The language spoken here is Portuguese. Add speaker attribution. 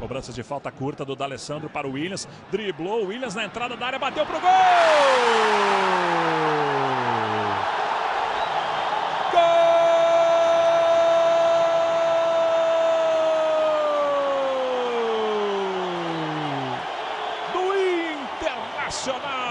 Speaker 1: Cobrança de falta curta do D'Alessandro para o Williams. Driblou o Williams na entrada da área, bateu pro gol! Gol! Do Internacional!